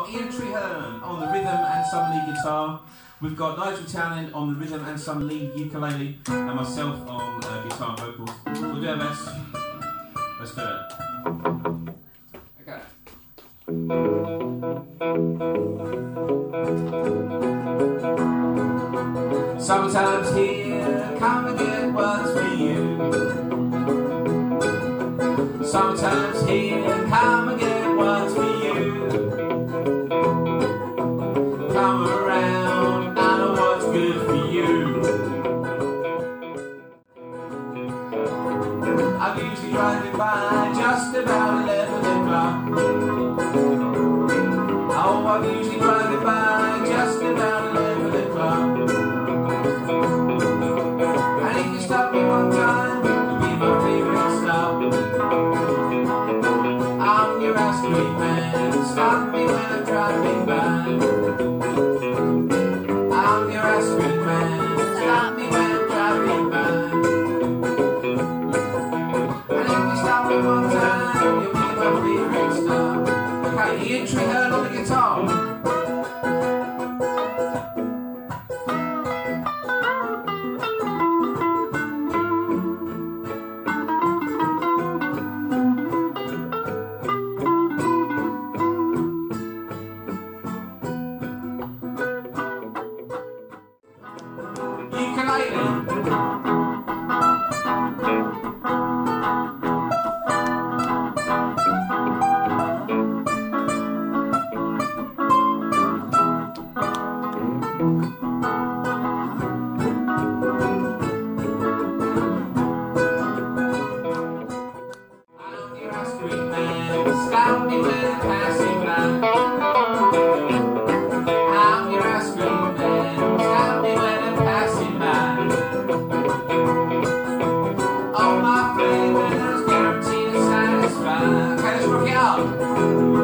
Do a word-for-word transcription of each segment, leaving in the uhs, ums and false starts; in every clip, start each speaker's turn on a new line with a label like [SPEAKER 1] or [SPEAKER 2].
[SPEAKER 1] Ian Trehearn on the rhythm and some lead guitar. We've got Nigel Townend on the rhythm and some lead ukulele, and myself on uh, guitar and vocals. We'll do our best. Let's do it. Okay. Summertime's here, come and get what's for you. Summertime's here, come and get what's for you. Come around, I know what's good for you. I'm usually driving by just about eleven o'clock. Oh, I'm usually driving by just about eleven o'clock. And if you stop me one time, you'll be my favourite stop. I'm your ice cream man, stop me when I'm driving by. I'm your ice cream man, stop me when I'm driving by. And if you stop me one time, you'll be my favourite stop. Okay, Ian Trehearn on the guitar. Stop me when I'm passing by. I'm your ice cream man. Stop me when I'm passing by. All my flavors guaranteed to satisfy. Okay, let's rock it out.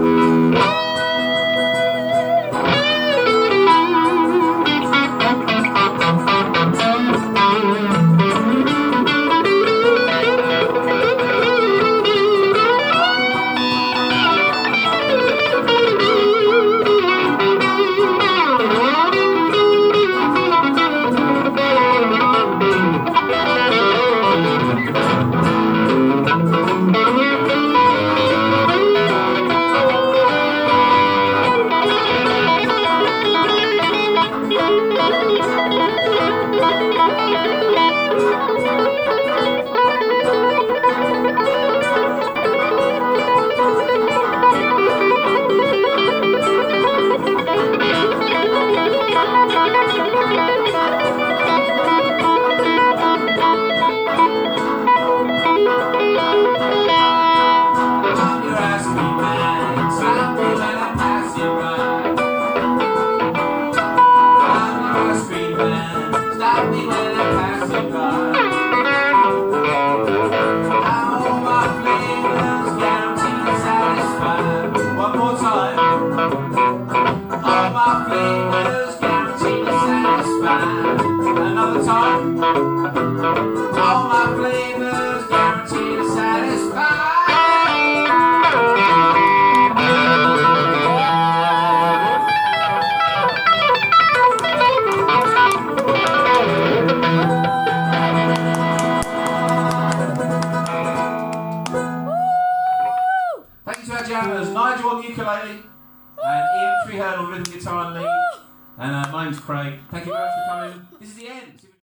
[SPEAKER 1] Stop me when I'm passing by. All my flavors guaranteed to satisfy. One more time. All my flavors guaranteed to satisfy. Another time. All my flavors guaranteed to satisfy. Jammers, Nigel on ukulele, and Ian Trehearn on rhythm guitar and lead, and uh, my name's Craig. Thank you very much for coming. This is the end.